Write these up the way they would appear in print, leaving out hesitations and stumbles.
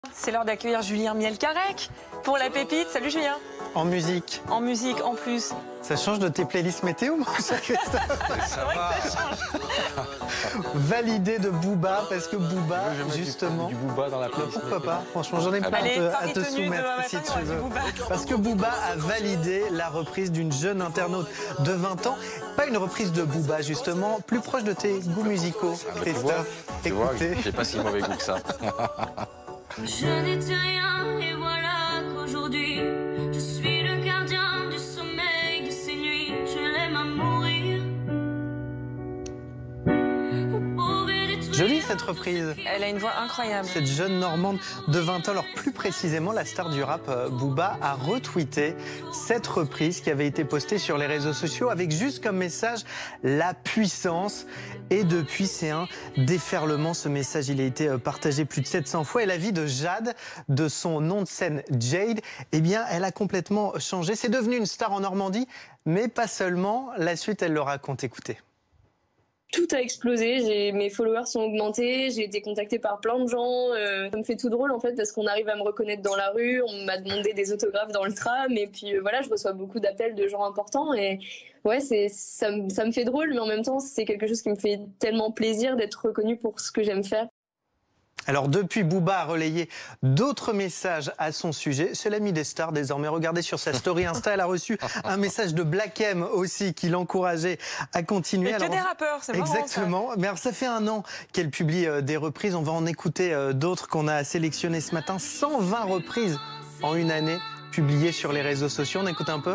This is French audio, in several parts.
C'est l'heure d'accueillir Julien Mielcarrec pour la pépite. Salut Julien. En musique. En musique en plus. Ça change de tes playlists météo, mon cher Christophe. Ça va. Validé de Booba, parce que Booba, justement... Du Booba dans la playlist. Pourquoi pas? Franchement, j'en ai plein à te soumettre, si tu veux. Parce que Booba a validé la reprise d'une jeune internaute de 20 ans. Pas une reprise de Booba, justement, plus proche de tes goûts musicaux, Christophe. Tu vois, j'ai pas si mauvais goût que ça. Je n'étais rien et voilà qu'aujourd'hui je suis le gardien du sommeil de ces nuits. Je l'aime à mourir. Jolie cette reprise. Elle a une voix incroyable. Cette jeune Normande de 20 ans, alors plus précisément la star du rap Booba a retweeté cette reprise qui avait été postée sur les réseaux sociaux avec juste comme message la puissance. Et depuis, c'est un déferlement. Ce message, il a été partagé plus de 700 fois. Et la vie de Jade, de son nom de scène Jade, eh bien, elle a complètement changé. C'est devenu une star en Normandie, mais pas seulement. La suite, elle le raconte. Écoutez. Tout a explosé, mes followers sont augmentés, j'ai été contactée par plein de gens. Ça me fait tout drôle en fait parce qu'on arrive à me reconnaître dans la rue, on m'a demandé des autographes dans le tram et puis voilà, je reçois beaucoup d'appels de gens importants et ouais, ça me fait drôle mais en même temps c'est quelque chose qui me fait tellement plaisir d'être reconnue pour ce que j'aime faire. Alors depuis, Booba a relayé d'autres messages à son sujet. C'est l'ami des stars désormais. Regardez sur sa story Insta, elle a reçu un message de Black M aussi qui l'encourageait à continuer. Mais que des rappeurs, c'est marrant. Exactement. Mais alors, ça fait un an qu'elle publie des reprises. On va en écouter d'autres qu'on a sélectionnées ce matin. 120 reprises en une année publiées sur les réseaux sociaux. On écoute un peu.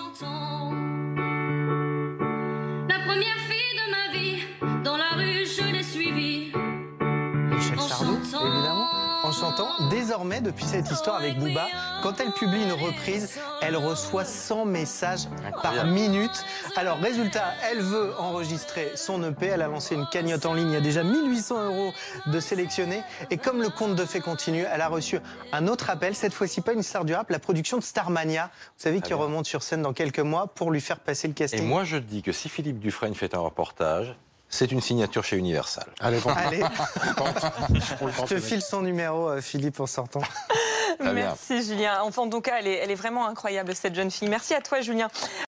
La première fille de ma vie, dans la rue je l'ai suivie. Michel Sardou, évidemment, en chantant. Désormais, depuis cette histoire avec Booba, quand elle publie une reprise, elle reçoit 100 messages par minute. Alors, résultat, elle veut enregistrer son EP. Elle a lancé une cagnotte en ligne. Il y a déjà 1800 € de sélectionnés. Et comme le conte de fées continue, elle a reçu un autre appel. Cette fois-ci, pas une star du rap, la production de Starmania. Vous savez, qui remonte sur scène dans quelques mois pour lui faire passer le casting. Et moi, je dis que si Philippe Dufresne fait un reportage, c'est une signature chez Universal. Allez, je te file son numéro, Philippe, en sortant. Merci Julien. Enfin, en tout cas, elle est vraiment incroyable, cette jeune fille. Merci à toi, Julien.